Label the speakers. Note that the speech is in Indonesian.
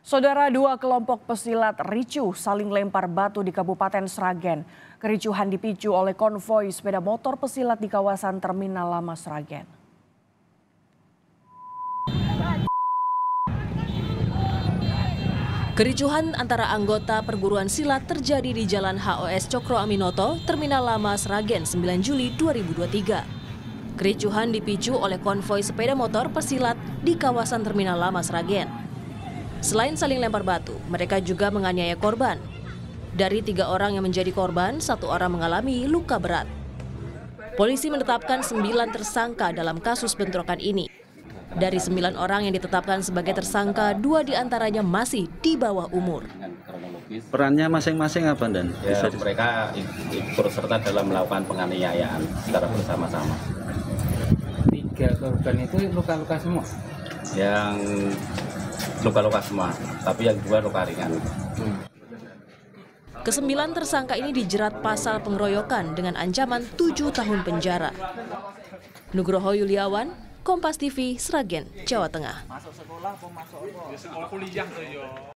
Speaker 1: Saudara, dua kelompok pesilat ricuh saling lempar batu di Kabupaten Sragen. Kericuhan dipicu oleh konvoi sepeda motor pesilat di kawasan Terminal Lama Sragen. Kericuhan antara anggota perguruan silat terjadi di Jalan HOS Cokro Aminoto, Terminal Lama Sragen 9 Juli 2023. Kericuhan dipicu oleh konvoi sepeda motor pesilat di kawasan Terminal Lama Sragen. Selain saling lempar batu, mereka juga menganiaya korban. Dari 3 orang yang menjadi korban, 1 orang mengalami luka berat. Polisi menetapkan 9 tersangka dalam kasus bentrokan ini. Dari 9 orang yang ditetapkan sebagai tersangka, 2 diantaranya masih di bawah umur.
Speaker 2: Perannya masing-masing apa, Dan?
Speaker 3: Ya, mereka ikut serta dalam melakukan penganiayaan secara bersama-sama.
Speaker 4: 3 korban itu luka-luka semua?
Speaker 3: Yang luka-luka semua, tapi yang 2 luka ringan.
Speaker 1: Ke-9 tersangka ini dijerat pasal pengeroyokan dengan ancaman 7 tahun penjara. Nugroho Yuliawan, Kompas TV, Sragen, Jawa Tengah.